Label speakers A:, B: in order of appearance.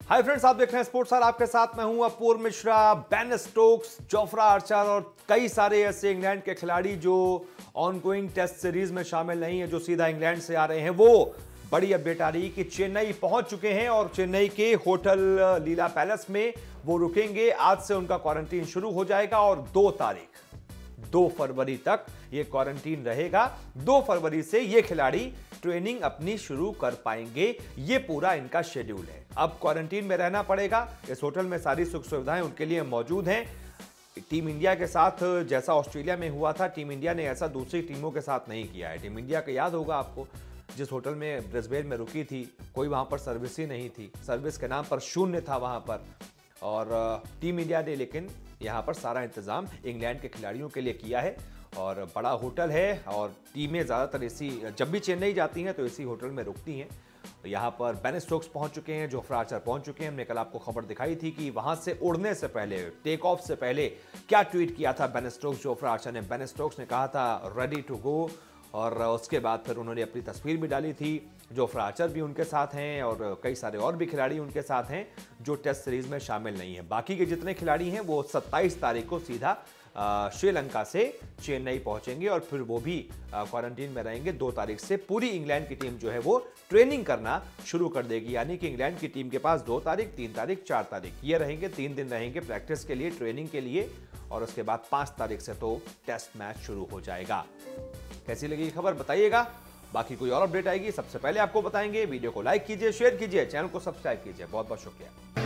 A: Hi friends, आप देख रहे हैं स्पोर्ट्स स्टार। आपके साथ मैं हूं Apurva Mishra. Ben Stokes, Jofra Archer और कई सारे ऐसे इंग्लैंड के खिलाड़ी जो ऑनगोइंग टेस्ट सीरीज में शामिल नहीं है, जो सीधा इंग्लैंड से आ रहे हैं, वो बड़ी अपडेट आ रही है कि चेन्नई पहुंच चुके हैं और चेन्नई के होटल लीला पैलेस में वो रुकेंगे। आज से उनका क्वारंटीन शुरू हो जाएगा और 2 फरवरी तक ये क्वारंटीन रहेगा। 2 फरवरी से ये खिलाड़ी ट्रेनिंग अपनी शुरू कर पाएंगे। ये पूरा इनका शेड्यूल है। अब क्वारंटीन में रहना पड़ेगा। इस होटल में सारी सुख सुविधाएं उनके लिए मौजूद हैं। टीम इंडिया के साथ जैसा ऑस्ट्रेलिया में हुआ था, टीम इंडिया ने ऐसा दूसरी टीमों के साथ नहीं किया है। टीम इंडिया का याद होगा आपको, जिस होटल में ब्रिस्बेन में रुकी थी, कोई वहां पर सर्विस ही नहीं थी। सर्विस के नाम पर शून्य था वहां पर। और टीम इंडिया ने लेकिन यहां पर सारा इंतजाम इंग्लैंड के खिलाड़ियों के लिए किया है। और बड़ा होटल है और टीमें ज़्यादातर इसी, जब भी चेन्नई जाती हैं तो इसी होटल में रुकती हैं। यहाँ पर बेन स्टोक्स पहुंच चुके हैं, जोफ्रा आर्चर पहुंच चुके हैं। हमने कल आपको खबर दिखाई थी कि वहां से उड़ने से पहले, टेक ऑफ से पहले क्या ट्वीट किया था बेन स्टोक्स, जोफ्रा आर्चर ने। बेन स्टोक्स ने कहा था रेडी टू गो, और उसके बाद फिर उन्होंने अपनी तस्वीर भी डाली थी। जोफ्रा आर्चर भी उनके साथ हैं और कई सारे और भी खिलाड़ी उनके साथ हैं जो टेस्ट सीरीज में शामिल नहीं है। बाकी के जितने खिलाड़ी हैं वो 27 तारीख को सीधा श्रीलंका से चेन्नई पहुंचेंगे और फिर वो भी क्वारंटीन में रहेंगे। 2 तारीख से पूरी इंग्लैंड की टीम जो है वो ट्रेनिंग करना शुरू कर देगी। यानी कि इंग्लैंड की टीम के पास 2 तारीख, 3 तारीख, 4 तारीख ये रहेंगे। 3 दिन रहेंगे प्रैक्टिस के लिए, ट्रेनिंग के लिए, और उसके बाद 5 तारीख से तो टेस्ट मैच शुरू हो जाएगा। कैसी लगी खबर बताइएगा। बाकी कोई और अपडेट आएगी सबसे पहले आपको बताएंगे। वीडियो को लाइक कीजिए, शेयर कीजिए, चैनल को सब्सक्राइब कीजिए। बहुत बहुत शुक्रिया।